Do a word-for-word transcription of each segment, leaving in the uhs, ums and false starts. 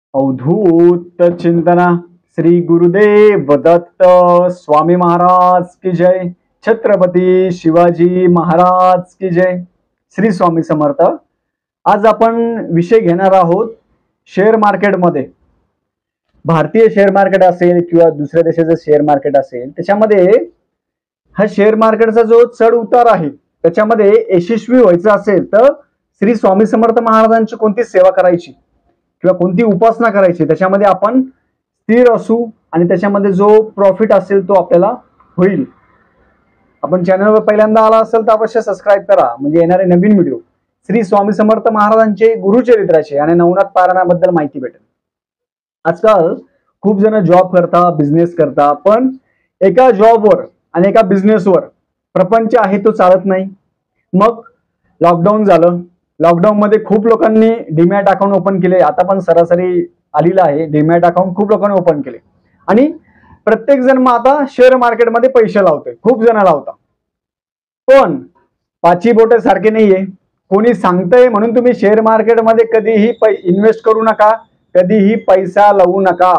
अवधूत चिंतना श्री गुरुदेव दत्त स्वामी महाराज की जय। छत्रपती शिवाजी महाराज की जय। श्री स्वामी समर्थ। आज आपण विषय घेणार आहोत शेअर मार्केटमध्ये। भारतीय शेअर मार्केट असेल किंवा दुसऱ्या देशाचं शेअर मार्केट असेल, त्याच्यामध्ये हा शेअर मार्केटचा जो चढ उतार आहे त्याच्यामध्ये यशस्वी व्हायचं असेल तर श्री स्वामी समर्थ महाराजांची कोणती सेवा करायची किंवा कोणती उपासना करायची, त्याच्यामध्ये आपण स्थिर असू आणि त्याच्यामध्ये जो प्रॉफिट असेल तो आपल्याला होईल। आपण चॅनलवर पहिल्यांदा आला असेल तर अवश्य सबस्क्राईब करा, म्हणजे येणारे नवीन व्हिडिओ श्री स्वामी समर्थ महाराजांचे गुरुचरित्राचे आणि नवनाथ पारायणाबद्दल माहिती भेटेल। आजकाल खूप जण जॉब करता, बिझनेस करता, पण एका जॉबवर आणि एका बिझनेसवर प्रपंच आहे तो चालत नाही। मग लॉकडाऊन झालं, लॉकडाऊन मध्ये खूप लोकांनी डीमॅट अकाउंट ओपन केले। आता पण सरासरी आलेला आहे, डीमॅट अकाउंट खूप लोकांनी ओपन केले आणि प्रत्येक जण मग आता शेअर मार्केटमध्ये पैसे लावतोय, खूप जण लावता। पण पाची बोट सारखे नाहीये, कोणी सांगतंय म्हणून तुम्ही शेअर मार्केटमध्ये कधीही इन्व्हेस्ट करू नका, कधीही पैसा लावू नका।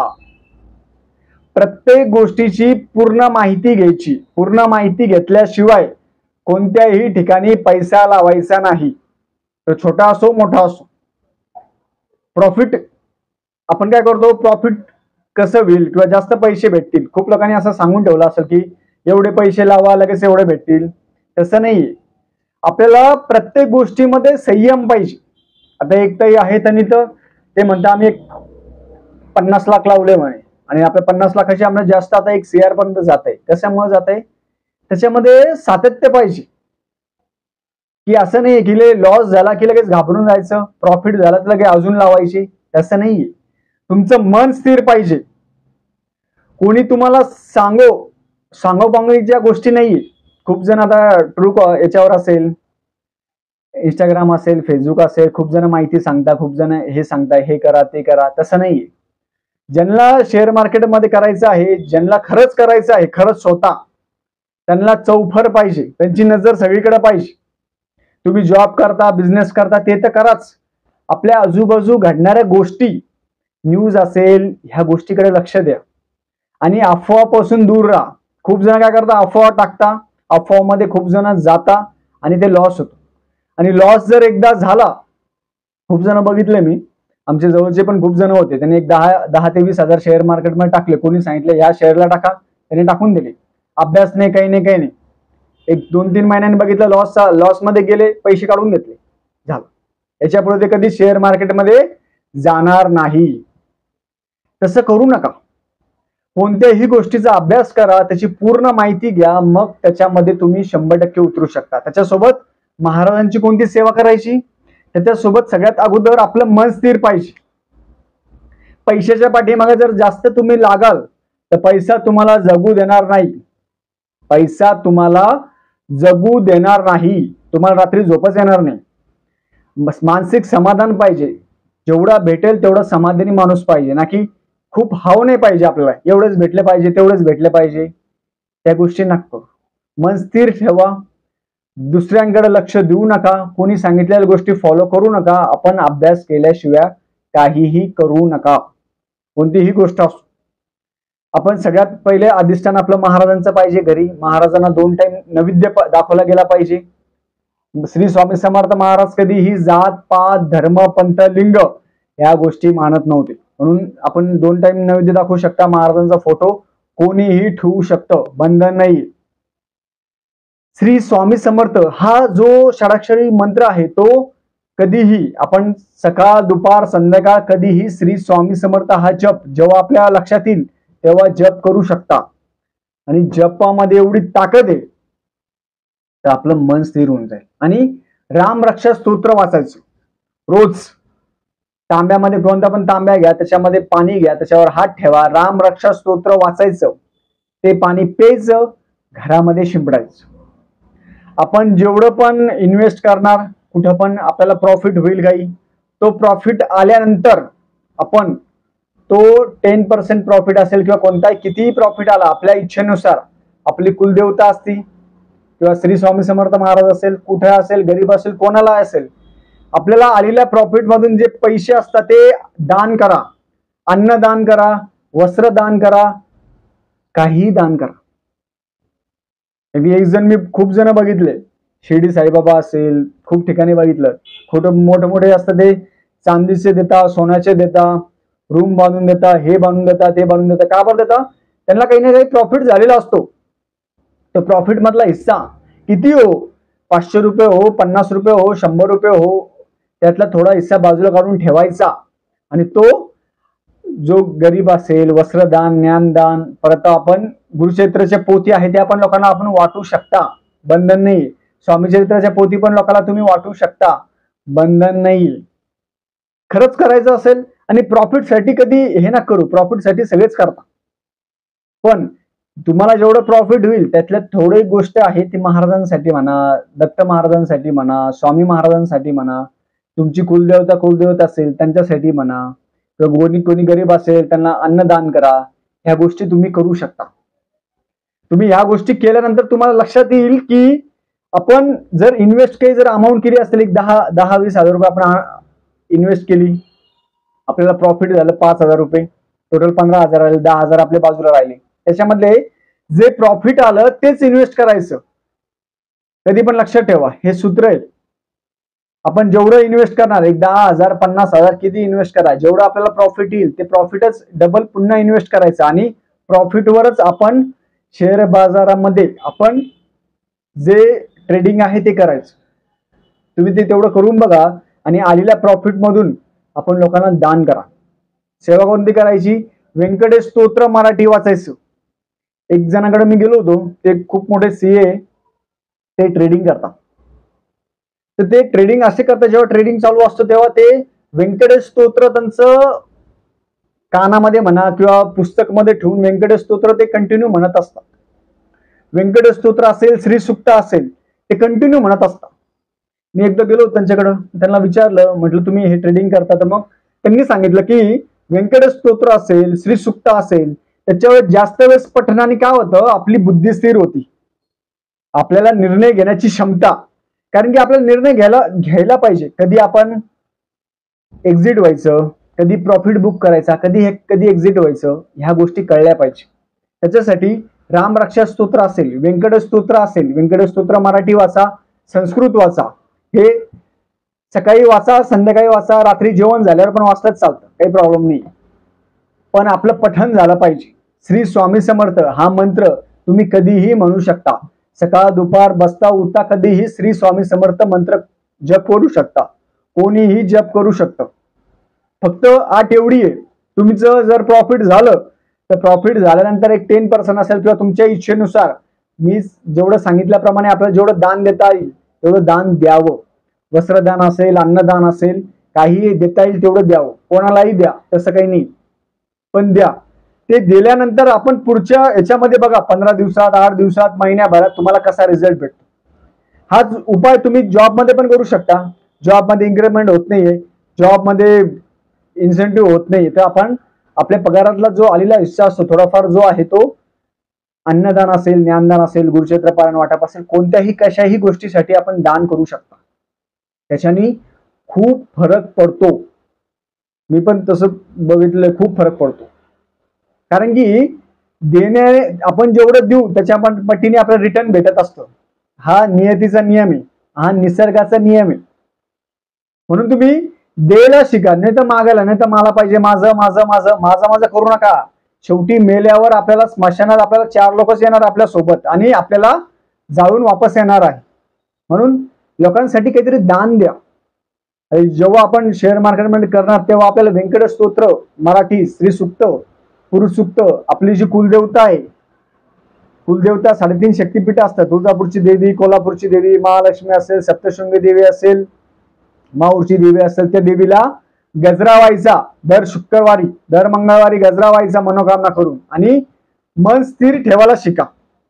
प्रत्येक गोष्टीची पूर्ण माहिती घ्यायची, पूर्ण माहिती घेतल्याशिवाय कोणत्याही ठिकाणी पैसा लावायचा नाही, तो छोटा असो मोठा असो। प्रॉफिट आपण काय करतो, प्रॉफिट कसं होईल किंवा जास्त पैसे भेटतील, खूप लोकांनी असं सांगून ठेवलं असेल की एवढे पैसे लावा लगेच एवढे भेटतील, तसं नाहीये। आपल्याला प्रत्येक गोष्टीमध्ये संयम पाहिजे। आता एक ताई आहे त्यांनी तर ते म्हणतात आम्ही एक पन्नास लाख लावले म्हणे आणि आपल्या पन्नास लाखाची आम्हाला जास्त आता एक सीआर पर्यंत जात आहे। कशामुळे जात आहे, त्याच्यामध्ये सातत्य पाहिजे की असं नाही की लॉस झाला की लगेच घाबरून जायचं, प्रॉफिट झाला तर लगेच अजून लावायची, तसं नाहीये। तुमचं मन स्थिर पाहिजे। कोणी तुम्हाला सांगो सांगो बांगोच्या गोष्टी नाहीये। खूप जण आता ट्रू याच्यावर असेल, इंस्टाग्राम असेल, फेसबुक असेल, खूप जण माहिती सांगता, खूप जण हे सांगता हे करा ते करा, तसं नाहीये। ज्यांना शेअर मार्केटमध्ये करायचं आहे, ज्यांना खरंच करायचं आहे, खरंच स्वतः, त्यांना चौफर पाहिजे, त्यांची नजर सगळीकडे पाहिजे। तुम्ही जॉब करता, बिझनेस करता ते तर कराच, आपल्या आजूबाजू घडणाऱ्या गोष्टी, न्यूज असेल, ह्या गोष्टीकडे लक्ष द्या आणि अफवापासून दूर राहा। खूप जण काय करता, अफवा टाकता, अफवामध्ये खूप जण जाता आणि ते लॉस होतो। आणि लॉस जर एकदा झाला, खूप जण बघितले मी, आमच्या जवळचे पण खूप जण होते, त्यांनी एक दहा दहा ते वीस हजार शेअर मार्केटमध्ये टाकले। कोणी सांगितलं या शेअरला टाका, त्यांनी टाकून दिले, अभ्यास नाही, काही नाही काही नाही। एक दोन तीन महिन्यांनी बघितलं लॉस लॉस मध्ये गेले, पैसे काढून घेतले, झालं। याच्यापुढे ते कधी शेअर मार्केटमध्ये जाणार नाही। तसं करू नका। कोणत्याही गोष्टीचा अभ्यास करा, त्याची पूर्ण माहिती घ्या, मग त्याच्यामध्ये तुम्ही शंभर टक्के उतरू शकता। त्याच्यासोबत महाराजांची कोणती सेवा करायची, त्याच्यासोबत सगळ्यात अगोदर आपलं मन स्थिर पाहिजे। पैशाच्या पाठीमागे जर जास्त तुम्ही लागाल तर पैसा तुम्हाला जगू देणार नाही, पैसा तुम्हाला जगू देणार नाही, तुम्हाला रात्री झोपच येणार नाही। बस मानसिक समाधान पाहिजे, जेवढा भेटेल तेवढा समाधानी माणूस पाहिजे, ना की खूप हाव नाही पाहिजे आपल्याला, एवढेच भेटले पाहिजे तेवढेच भेटले पाहिजे, त्या गोष्टी नका। मन स्थिर ठेवा, दुसऱ्यांकडे लक्ष देऊ नका, कोणी सांगितलेल्या गोष्टी फॉलो करू नका, आपण अभ्यास केल्याशिवाय काहीही करू नका, कोणतीही गोष्ट असो। आपण सगळ्यात पहिले अधिष्ठान आपलं महाराजांचं पाहिजे घरी, महाराजांना दोन टाइम नैवेद्य दाखवला गेला पाहिजे। श्री स्वामी समर्थ महाराज कधीही जात पात धर्म पंथ लिंग या गोष्टी मानत नव्हते, म्हणून आपण दोन टाइम नैवेद्य दाखवू शकता। महाराजांचा फोटो कोणीही ठेवू शकतं, बंधन नाही। श्री स्वामी समर्थ हा जो षडाक्षरी मंत्र आहे तो कधीही आपण सकाळ दुपार संध्याकाळ कधीही श्री स्वामी समर्थ हा जप जेव्हा आपल्या लक्षात येईल तेव्हा जप करू शकता। आणि जपामध्ये एवढी ताकद आहे तर आपलं मन स्थिर होऊन जाईल। आणि राम रक्षा स्तोत्र वाचायचं रोज, तांब्यामध्ये कोणता पण तांब्या घ्या, त्याच्यामध्ये पाणी घ्या, त्याच्यावर हात ठेवा, राम रक्षा स्तोत्र वाचायचं, ते पाणी प्यायचं, घरामध्ये शिंपडायचं। आपण जेवढं पण इन्व्हेस्ट करणार, कुठं पण आपल्याला प्रॉफिट होईल काही, तो प्रॉफिट आल्यानंतर आपण तो टेन पर्सेंट प्रॉफिट असेल किंवा कोणताही कितीही प्रॉफिट आला, आपल्या इच्छेनुसार, आपली कुलदेवता असती किंवा श्री स्वामी समर्थ महाराज असेल, कुठे असेल, गरीब असेल, कोणाला असेल, आपल्याला आलेल्या प्रॉफिट मधून जे पैसे असतात ते दान करा। अन्नदान करा, वस्त्र दान करा, काही दान करा. एक जण मी खूप जण बघितले, शिर्डी साईबाबा असेल, खूप ठिकाणी बघितलं, खोटं मोठे मोठे असतात ते चांदीचे देता, सोन्याचे देता, रूम बांधून देता, हे बांधून देता, ते बांधून देता. का बरं देता? त्यांना काही ना काही प्रॉफिट झालेला असतो. तर प्रॉफिट मधला हिस्सा किती हो, पाचशे रुपये हो, पन्नास रुपये हो, शंभर रुपये हो, त्यातला थोडा हिस्सा बाजूला काढून ठेवायचा आणि तो जो गरीब असेल, वस्त्रदान, ज्ञानदान, परत आपण गुरुचरित्राच्या पोथी आहे त्या पण लोकांना आपण वाटू शकता, बंधन नाही. स्वामी चरित्राच्या पोथी पण लोकांना तुम्ही वाटू शकता, बंधन नाही. खरंच करायचं असेल आणि प्रॉफिट साठी कधी हे ना करू, प्रॉफिट साठी सगळेच करता, पण तुम्हाला जेवढं प्रॉफिट होईल त्यातल्या थोडी गोष्ट आहे ती महाराजांसाठी म्हणा, दत्त महाराजांसाठी म्हणा, स्वामी महाराजांसाठी म्हणा, तुमची कुलदेवता कुलदेवता असेल त्यांच्यासाठी म्हणा, किंवा कोणी कोणी गरीब असेल त्यांना अन्नदान करा. ह्या गोष्टी तुम्ही करू शकता. तुम्ही ह्या गोष्टी केल्यानंतर तुम्हाला लक्षात येईल की आपण जर इन्व्हेस्ट काही जर अमाऊंट केली असेल, एक दहा दहा वीस हजार रुपये आपण इन्व्हेस्ट केली, आपल्याला प्रॉफिट झालं पाच हजार रुपये, टोटल पंधरा हजार आले, दहा हजार आपल्या बाजूला राहिले. त्याच्यामधले जे प्रॉफिट आलं तेच इन्व्हेस्ट करायचं. कधी पण लक्षात ठेवा, हे सूत्र आहे. आपण जेवढं इन्व्हेस्ट करणार, एक दहा हजार पन्नास हजार किती इन्व्हेस्ट करा, जेवढं आपल्याला प्रॉफिट येईल ते प्रॉफिटच डबल पुन्हा इन्व्हेस्ट करायचं आणि प्रॉफिटवरच आपण शेअर बाजारामध्ये आपण जे ट्रेडिंग आहे ते करायचं. तुम्ही ते तेवढं करून बघा आणि आलेल्या प्रॉफिट मधून आपण लोकांना दान करा. सेवा कोणती करायची? व्यंकटेश स्तोत्र मराठी वाचायचं. एक जणाकडे मी गेलो होतो, ते खूप मोठे सीए, ते ट्रेडिंग करतात. तर ते ट्रेडिंग असे करतात, जेव्हा ट्रेडिंग चालू असतं तेव्हा ते व्यंकटेश स्तोत्र त्यांचं कानामध्ये म्हणा किंवा पुस्तक मध्ये ठेवून व्यंकटेश स्तोत्र ते कंटिन्यू म्हणत असतात. व्यंकटेश स्तोत्र असेल, श्री सुक्त असेल, ते कंटिन्यू म्हणत असतात. मी एकदा गेलो त्यांच्याकडं, त्यांना विचारलं, म्हटलं तुम्ही हे ट्रेडिंग करता? तर मग त्यांनी सांगितलं की व्यंकटेश स्तोत्र असेल, श्री सुक्त असेल, त्याच्यावर जास्त वेळेस पठणाने काय होतं, आपली बुद्धी स्थिर होती, आपल्याला निर्णय घेण्याची क्षमता. कारण की आपल्याला निर्णय घ्यायला घ्यायला पाहिजे, कधी आपण एक्झिट व्हायचं, कधी प्रॉफिट बुक करायचा, कधी कधी एक्झिट व्हायचं, ह्या गोष्टी कळल्या पाहिजे. त्याच्यासाठी रामरक्षा स्तोत्र असेल, व्यंकटेश स्तोत्र असेल, व्यंकटेश स्तोत्र मराठी वाचा, संस्कृत वाचा, हे सकाळी वाचा, संध्याकाळी वाचा, रात्री जेवण झाल्यावर पण वाचताच चालतं, काही प्रॉब्लेम नाही. पण आपलं पठण झालं पाहिजे. श्री स्वामी समर्थ हा मंत्र तुम्ही कधीही म्हणू शकता, सकाळ दुपार बसता उठता कधीही श्री स्वामी समर्थ मंत्र जप करू शकता, कोणीही जप करू शकतं. फक्त आठ एवढी आहे, तुमचं जर प्रॉफिट झालं तर प्रॉफिट झाल्यानंतर एक टेन पर्सेंट असेल किंवा तुमच्या इच्छेनुसार मी जेवढं सांगितल्याप्रमाणे आपल्याला जेवढं दान देता येईल तेवढं दान द्यावं. वस्त्रदान असेल, अन्नदान असेल, काही देता येईल तेवढं द्यावं. कोणालाही द्या, तसं काही नाही, पण द्या. ते दिल्यानंतर आपण पुढच्या याच्यामध्ये बघा, पंधरा दिवसात, आठ दिवसात, महिन्याभरात तुम्हाला कसा रिझल्ट भेटतो. हाच उपाय तुम्ही जॉबमध्ये पण करू शकता. जॉबमध्ये इन्क्रीमेंट होत नाहीये, जॉबमध्ये इन्सेंटिव्ह होत नाही, तर आपण आपल्या पगारातला जो आलेला हिस्सा असतो थोडाफार जो आहे तो अन्नदान असेल, ज्ञानदान असेल, गुरुचरित्र पारायण वाटप असेल, कोणत्याही कशाही गोष्टीसाठी आपण दान करू शकता. त्याच्यानी खूप फरक पडतो. मी पण तसं बघितलंय, खूप फरक पडतो. कारण की देणे आपण जेवढं देऊ त्याच्या पटीने आपल्याला रिटर्न भेटत असतं. हा नियतीचा नियम आहे, हा निसर्गाचा नियम आहे. म्हणून तुम्ही द्यायला शिका, नाही तर मागायला, नाही तर मला पाहिजे, माझं माझं माझं माझं माझं करू नका. शेवटी मेल्यावर आपल्याला स्मशानात आपल्याला चार लोकच येणार आपल्या सोबत आणि आपल्याला जाऊन वापस येणार आहे. म्हणून लोकांसाठी काहीतरी दान द्या. जेव्हा आपण शेअर मार्केटमध्ये करणार तेव्हा आपल्याला व्यंकटेश स्तोत्र मराठी, श्री सुक्त, पुरुष सुक्त, आपली जी कुलदेवता आहे, कुलदेवता साडेतीन शक्तीपीठ असतात, तुळजापूरची देवी, कोल्हापूरची देवी, महालक्ष्मी असेल, सप्तशृंगी देवी असेल, माऊरची देवी असेल, त्या देवीला गजरा व्हायचा दर शुक्रवारी, दर मंगळवारी गजरा व्हायचा मनोकामना करून आणि मन स्थिर ठेवायला शिका.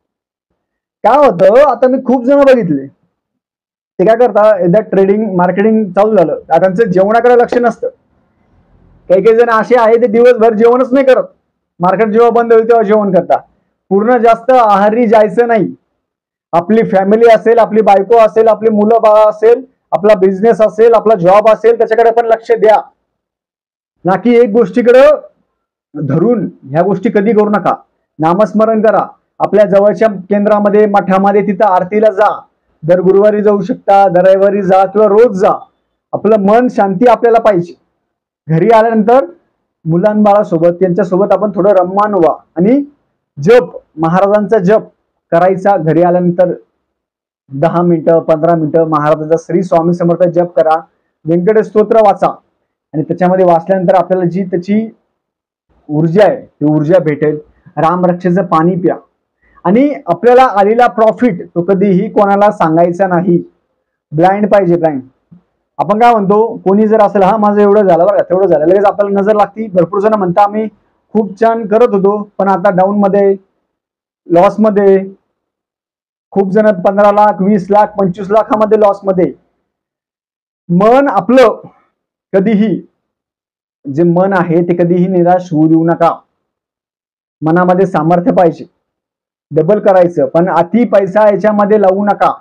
काय होतं, आता मी खूप जण बघितले, ते काय करता, एकदा ट्रेडिंग मार्केटिंग चालू झालं, त्यांचं जेवणाकडे लक्ष नसतं. काही काही जण असे आहे ते दिवसभर जेवणच नाही करत, मार्केट जेव्हा बंद होईल तेव्हा जेवण करता. पूर्ण जास्त आहारी जायचं नाही. आपली फॅमिली असेल, आपली बायको असेल, आपली मुलं बाळा असेल, आपला बिझनेस असेल, आपला जॉब असेल, त्याच्याकडे पण लक्ष द्या, ना की एक गोष्टीकडे धरून ह्या गोष्टी कधी करू नका. नामस्मरण करा. आपल्या जवळच्या केंद्रामध्ये मठामध्ये तिथं आरतीला जा. दर गुरुवारी जाऊ शकता, दर रविवारी जा किंवा रोज जा. आपलं मन शांती आपल्याला पाहिजे. घरी आल्यानंतर मुलांबाळासोबत त्यांच्यासोबत आपण थोडं रममान व्हा आणि जप, महाराजांचा जप करायचा. घरी आल्यानंतर दहा मिनिटं पंधरा मिनिटं महाराजांचा श्री स्वामी समर्थ जप करा. व्यंकटेश स्तोत्र वाचा आणि त्याच्यामध्ये वाचल्यानंतर आपल्याला जी त्याची ऊर्जा आहे ती ऊर्जा भेटेल. रामरक्षेचं पाणी प्या आणि आपल्याला आलेला प्रॉफिट तो कधीही कोणाला सांगायचा नाही. ब्लाइंड पाहिजे, ब्लाइंड. आपण काय म्हणतो, कोणी जर असेल हा माझं एवढं झालं बरं तेवढं झालं, लगेच आपल्याला नजर लागती. भरपूर जण म्हणता आम्ही खूप छान करत होतो पण आता डाऊन मध्ये, लॉस मध्ये. खूप जण पंधरा लाख वीस लाख पंचवीस लाखामध्ये लॉस मध्ये. मन आपलं कधीही, जे मन आहे ते कधीही निराश होऊ देऊ नका. मनामध्ये सामर्थ्य पाहिजे, डबल करायचं, पण अति पैसा याच्यामध्ये लावू नका.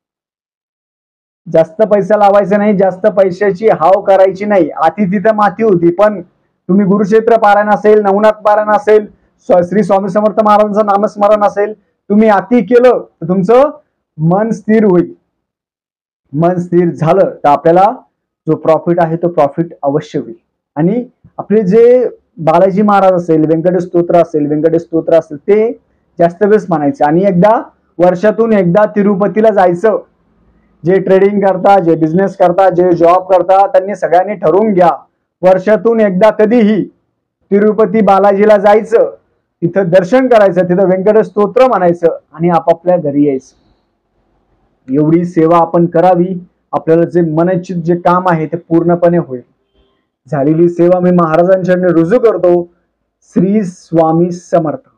जास्त पैसा लावायचा नाही, जास्त पैशाची हाव करायची नाही. अति तिथं माती होती. पण तुम्ही गुरुक्षेत्र पारायण असेल, नवनाथ पारायण असेल, श्री स्वामी समर्थ महाराजांचं नामस्मरण असेल, तुम्ही अति केलं तर तुमचं मन स्थिर होईल. मन स्थिर झालं तर आपल्याला जो प्रॉफिट आहे तो प्रॉफिट अवश्य होईल. आणि आपले जे बालाजी महाराज असेल, व्यंकटेश स्तोत्र असेल, व्यंकटेश स्तोत्र असेल ते जास्त वेळेस म्हणायचे. आणि एकदा वर्षातून एकदा तिरुपतीला जायचं. जे ट्रेडिंग करता, जे बिझनेस करता, जे जॉब करता, त्यांनी सगळ्यांनी ठरवून घ्या वर्षातून एकदा कधीही तिरुपती बालाजीला जायचं, तिथं दर्शन करायचं, तिथं व्यंकटेश स्तोत्र म्हणायचं आणि आपापल्या घरी यायचं. एवढी सेवा आपण करावी. आपल्याला जे मनचित जे काम आहे ते पूर्णपणे होईल. झालेली सेवा मी महाराजांच्या रुजू करतो. श्री स्वामी समर्थ.